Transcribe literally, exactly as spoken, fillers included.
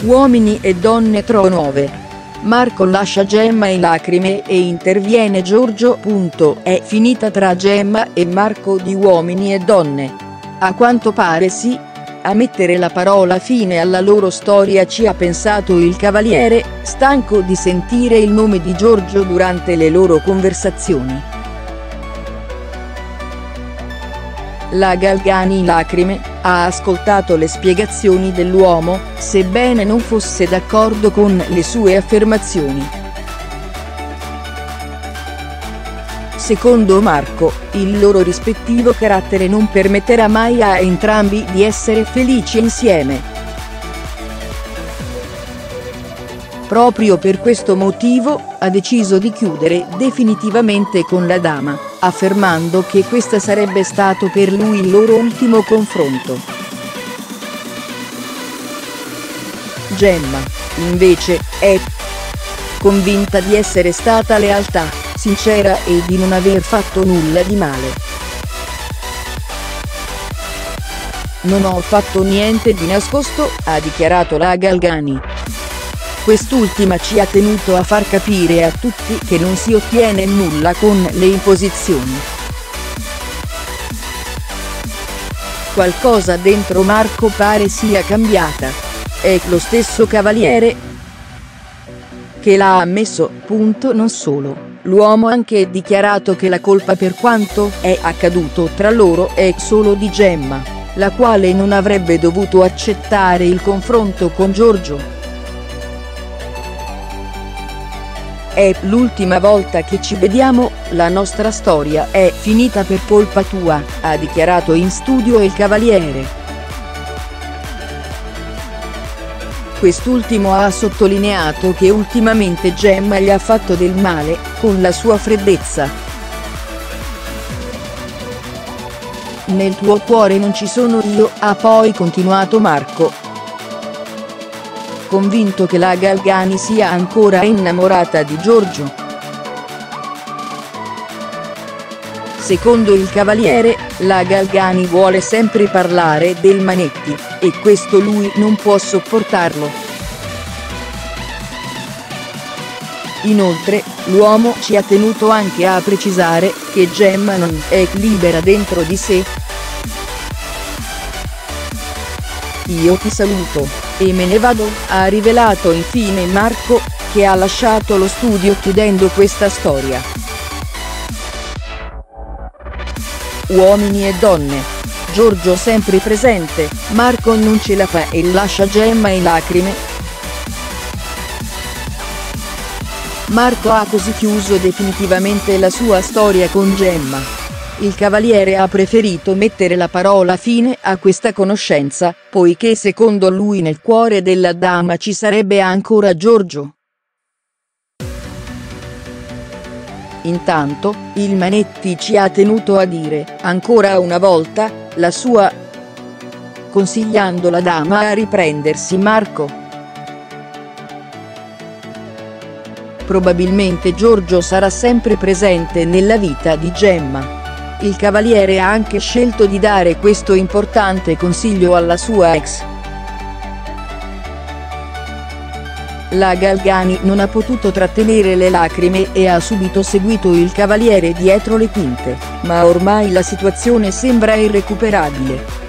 Uomini e donne nuove. Marco lascia Gemma in lacrime e interviene Giorgio. È finita tra Gemma e Marco di Uomini e Donne? A quanto pare sì. A mettere la parola fine alla loro storia ci ha pensato il Cavaliere, stanco di sentire il nome di Giorgio durante le loro conversazioni. La Galgani in lacrime ha ascoltato le spiegazioni dell'uomo, sebbene non fosse d'accordo con le sue affermazioni. Secondo Marco, il loro rispettivo carattere non permetterà mai a entrambi di essere felici insieme. Proprio per questo motivo, ha deciso di chiudere definitivamente con la dama, affermando che questo sarebbe stato per lui il loro ultimo confronto. Gemma, invece, è convinta di essere stata lealtà, sincera e di non aver fatto nulla di male. Non ho fatto niente di nascosto, ha dichiarato la Galgani. Quest'ultima ci ha tenuto a far capire a tutti che non si ottiene nulla con le imposizioni. Qualcosa dentro Marco pare sia cambiata. È lo stesso Cavaliere che l'ha ammesso. Punto. Non solo. L'uomo ha anche dichiarato che la colpa per quanto è accaduto tra loro è solo di Gemma, la quale non avrebbe dovuto accettare il confronto con Giorgio. È l'ultima volta che ci vediamo, la nostra storia è finita per colpa tua, ha dichiarato in studio il Cavaliere. Quest'ultimo ha sottolineato che ultimamente Gemma gli ha fatto del male, con la sua freddezza. Nel tuo cuore non ci sono io, ha poi continuato Marco, convinto che la Galgani sia ancora innamorata di Giorgio. Secondo il Cavaliere, la Galgani vuole sempre parlare del Manetti, e questo lui non può sopportarlo. Inoltre, l'uomo ci ha tenuto anche a precisare che Gemma non è libera dentro di sé. Io ti saluto e me ne vado, ha rivelato infine Marco, che ha lasciato lo studio chiudendo questa storia. Uomini e donne. Giorgio sempre presente, Marco non ce la fa e lascia Gemma in lacrime. Marco ha così chiuso definitivamente la sua storia con Gemma. Il Cavaliere ha preferito mettere la parola fine a questa conoscenza, poiché secondo lui nel cuore della dama ci sarebbe ancora Giorgio. Intanto, il Manetti ci ha tenuto a dire, ancora una volta, la sua, consigliando la dama a riprendersi Marco. Probabilmente Giorgio sarà sempre presente nella vita di Gemma. Il Cavaliere ha anche scelto di dare questo importante consiglio alla sua ex. La Galgani non ha potuto trattenere le lacrime e ha subito seguito il Cavaliere dietro le quinte, ma ormai la situazione sembra irrecuperabile.